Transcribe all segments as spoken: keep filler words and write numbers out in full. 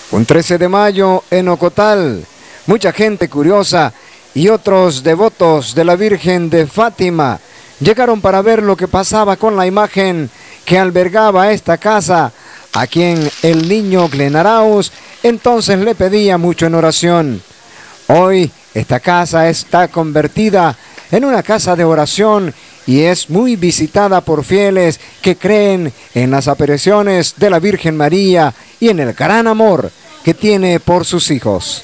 Un trece de mayo en Ocotal, mucha gente curiosa y otros devotos de la Virgen de Fátima llegaron para ver lo que pasaba con la imagen que albergaba esta casa, a quien el niño Glenn Arauz entonces le pedía mucho en oración. Hoy esta casa está convertida en una casa de oración y es muy visitada por fieles que creen en las apariciones de la Virgen María y en el gran amor que tiene por sus hijos.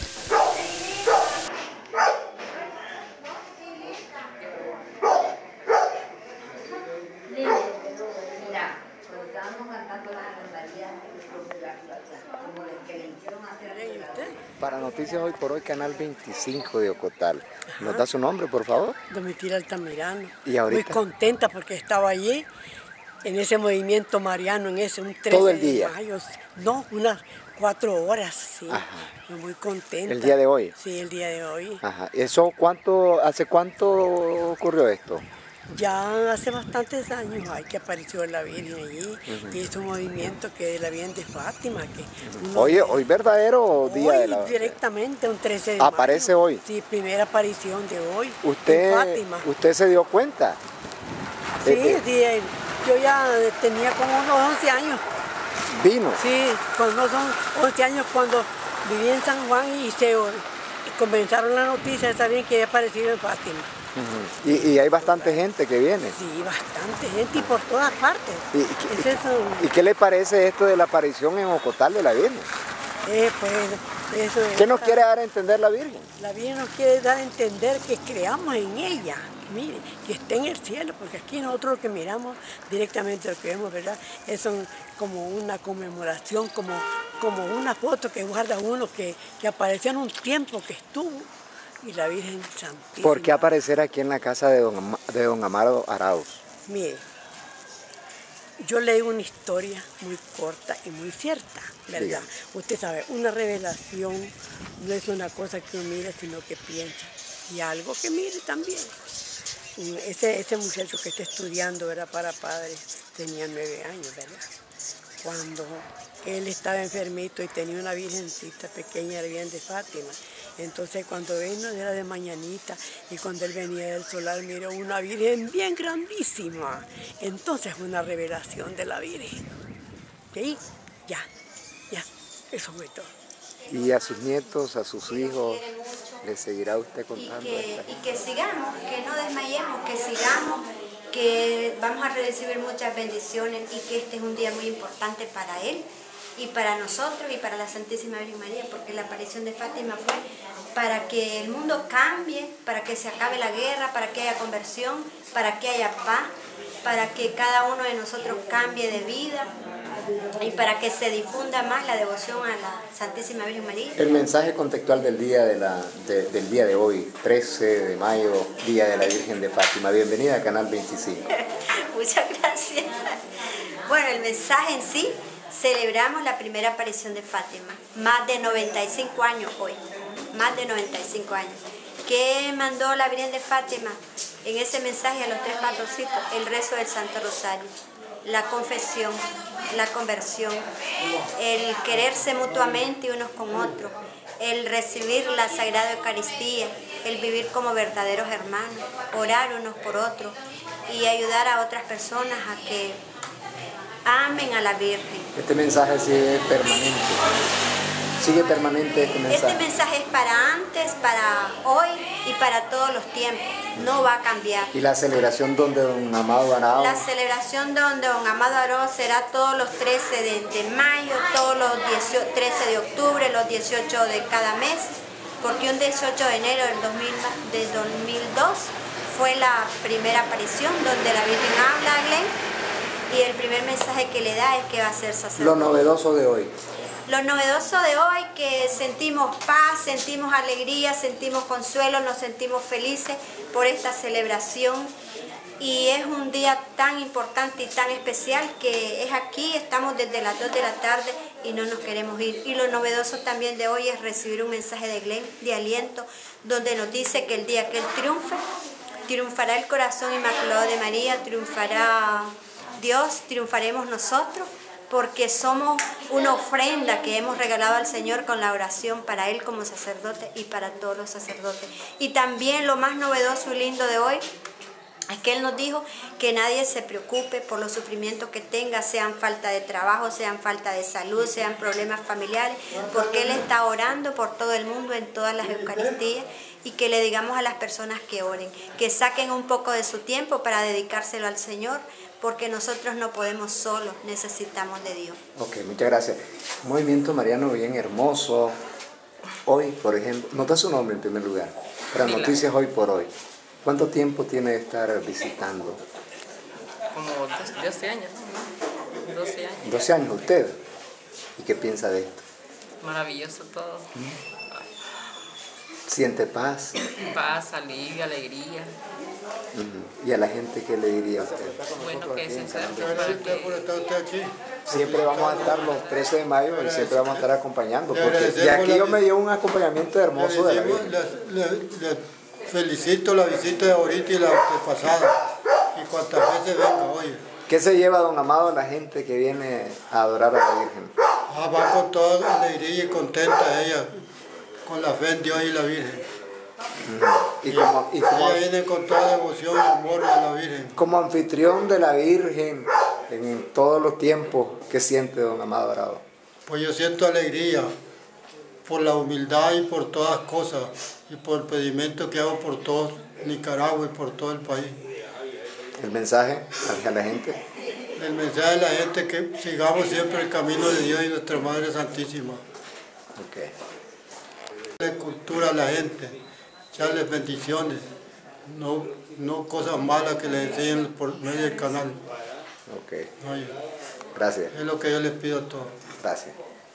Para Noticias Hoy por Hoy, Canal veinticinco de Ocotal. ¿Nos Ajá. da su nombre, por favor? Domitila Altamirano. ¿Y ahorita? Muy contenta porque estaba allí, en ese movimiento mariano, en ese, un trece ¿Todo el día? de mayo. No, unas cuatro horas, sí. Ajá. Muy contenta. ¿El día de hoy? Sí, el día de hoy. Ajá. ¿Eso cuánto, hace cuánto ocurrió esto? Ya hace bastantes años hay que apareció la Virgen allí, Uh-huh. y hizo un movimiento que de la Virgen de Fátima. Que Uh-huh. uno, Hoy, hoy verdadero día hoy de la... directamente, un trece de ¿Aparece mayo. hoy? Sí, primera aparición de hoy ¿Usted, en Fátima. ¿Usted se dio cuenta? Sí, Eh, sí, eh, yo ya tenía como unos once años. ¿Vino? Sí, con unos once años cuando viví en San Juan y se comenzaron la noticia de saber que había aparecido en Fátima. Uh-huh. y, y hay bastante gente que viene. Sí, bastante gente y por todas partes. ¿Y, y, es eso. ¿Y qué le parece esto de la aparición en Ocotal de la Virgen? Eh, pues, eso es, ¿Qué nos quiere dar a entender la Virgen? La Virgen nos quiere dar a entender que creamos en ella, mire, que esté en el cielo, porque aquí nosotros lo que miramos directamente, lo que vemos, ¿verdad? Es un, como una conmemoración, como, como una foto que guarda uno que, que apareció en un tiempo que estuvo, y la Virgen Santísima. ¿Por qué aparecer aquí en la casa de don, Am de don Amado Arauz? Mire, yo leí una historia muy corta y muy cierta, ¿verdad? Diga. Usted sabe, una revelación no es una cosa que uno mira, sino que piensa. Y algo que mire también. Ese, ese muchacho que está estudiando, ¿verdad?, para padre, tenía nueve años, ¿verdad? Cuando él estaba enfermito y tenía una virgencita pequeña, la Virgen de Fátima. Entonces cuando vino era de mañanita y cuando él venía del solar miró una Virgen bien grandísima. Entonces una revelación de la Virgen. Y ahí, ya, ya, eso fue todo. Y a sus nietos, a sus hijos, ¿le seguirá usted contando? Y que, y que sigamos, que no desmayemos, que sigamos, que vamos a recibir muchas bendiciones y que este es un día muy importante para él y para nosotros y para la Santísima Virgen María, porque la aparición de Fátima fue para que el mundo cambie, para que se acabe la guerra, para que haya conversión, para que haya paz, para que cada uno de nosotros cambie de vida y para que se difunda más la devoción a la Santísima Virgen María. El mensaje contextual del día de, la, de, del día de hoy, trece de mayo, Día de la Virgen de Fátima. Bienvenida a Canal veinticinco. Muchas gracias. Bueno, el mensaje en sí, celebramos la primera aparición de Fátima, más de noventa y cinco años hoy, más de noventa y cinco años. ¿Qué mandó la Virgen de Fátima en ese mensaje a los tres patrocitos? El rezo del Santo Rosario, la confesión, la conversión, el quererse mutuamente unos con otros, el recibir la Sagrada Eucaristía, el vivir como verdaderos hermanos, orar unos por otros y ayudar a otras personas a que amen a la Virgen. Este mensaje sigue permanente. Sigue permanente este mensaje. Este mensaje es para antes, para hoy y para todos los tiempos. No va a cambiar. ¿Y la celebración donde don Amado Arauz? La celebración donde don Amado Arauz será todos los trece de, de mayo, todos los trece de octubre, los dieciocho de cada mes, porque un dieciocho de enero del dos mil, de dos mil dos fue la primera aparición donde la Virgen habla a Glenn y el primer mensaje que le da es que va a ser sacerdote. Lo novedoso de hoy. Lo novedoso de hoy, que sentimos paz, sentimos alegría, sentimos consuelo, nos sentimos felices por esta celebración. Y es un día tan importante y tan especial que es aquí, estamos desde las dos de la tarde y no nos queremos ir. Y lo novedoso también de hoy es recibir un mensaje de Glenn, de aliento, donde nos dice que el día que él triunfe, triunfará el corazón inmaculado de María, triunfará Dios, triunfaremos nosotros, porque somos una ofrenda que hemos regalado al Señor con la oración para Él como sacerdote y para todos los sacerdotes. Y también lo más novedoso y lindo de hoy es que Él nos dijo que nadie se preocupe por los sufrimientos que tenga, sean falta de trabajo, sean falta de salud, sean problemas familiares, porque Él está orando por todo el mundo en todas las Eucaristías, y que le digamos a las personas que oren, que saquen un poco de su tiempo para dedicárselo al Señor, porque nosotros no podemos solos, necesitamos de Dios. Ok, muchas gracias. Un movimiento mariano bien hermoso. Hoy, por ejemplo, nos da su nombre en primer lugar, para Noticias Hoy por Hoy. ¿Cuánto tiempo tiene de estar visitando? Como doce años, ¿no? doce años. doce años usted. ¿Y qué piensa de esto? Maravilloso todo. ¿Siente paz? Paz, alivio, alegría. Uh-huh. ¿Y a la gente qué le diría a usted? Bueno, que sinceramente para que... Siempre vamos a estar los trece de mayo y siempre vamos a estar acompañando, porque de aquí yo me dio un acompañamiento hermoso de la Virgen. Felicito la visita de ahorita y la pasada, y cuantas veces venga hoy. ¿Qué se lleva, don Amado, la gente que viene a adorar a la Virgen? Ah, va con toda alegría y contenta ella, con la fe en Dios y la Virgen. Uh-huh. ¿Y, y, como, y como, ella viene con toda devoción y amor a la Virgen. Como anfitrión de la Virgen en todos los tiempos, ¿qué siente, don Amado Arado? Pues yo siento alegría por la humildad y por todas cosas, y por el pedimento que hago por todo Nicaragua y por todo el país. ¿El mensaje hacia la gente? El mensaje de la gente que sigamos siempre el camino de Dios y nuestra Madre Santísima. Okay. La cultura a la gente, echarles bendiciones, no, no cosas malas que les enseñen por medio del canal. Okay. Oye, gracias. es lo que yo les pido a todos. Gracias.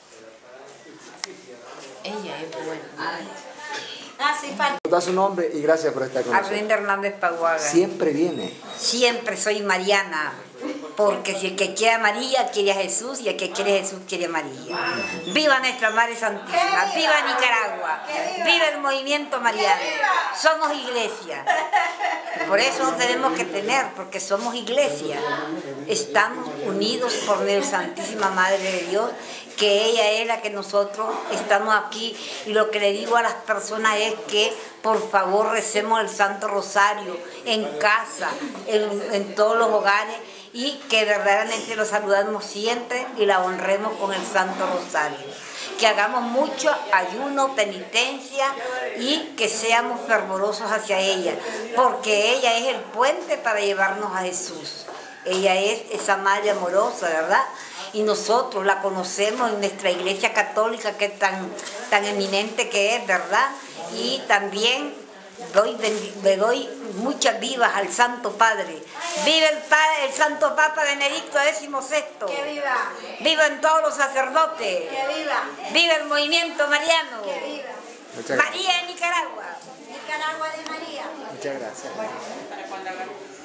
Ella es buena. Ah, sí, falta. Da su nombre y gracias por estar con nosotros. Arlinda Hernández Paguaga. Siempre viene. Siempre soy mariana, porque si el que quiere a María quiere a Jesús, y el que quiere a Jesús quiere a María. ¡Viva nuestra Madre Santísima! ¡Viva Nicaragua! ¡Viva el movimiento mariano! Somos iglesia. Por eso nos tenemos que tener, porque somos iglesia. Estamos unidos por medio de Santísima Madre de Dios, que ella es la que nosotros estamos aquí, y lo que le digo a las personas es que por favor recemos el Santo Rosario en casa, en, en todos los hogares, y que verdaderamente lo saludamos siempre y la honremos con el Santo Rosario. Que hagamos mucho ayuno, penitencia, y que seamos fervorosos hacia ella, porque ella es el puente para llevarnos a Jesús. Ella es esa madre amorosa, ¿verdad? Y nosotros la conocemos en nuestra iglesia católica, que es tan, tan eminente que es, ¿verdad? Y también doy, le doy muchas vivas al Santo Padre. ¡Viva el, padre, el Santo Papa Benedicto decimosexto! ¡Que viva! ¡Vivan todos los sacerdotes! ¡Que viva! ¡Viva el movimiento mariano! ¡Que viva! Muchas María de Nicaragua. Nicaragua de María. Muchas gracias.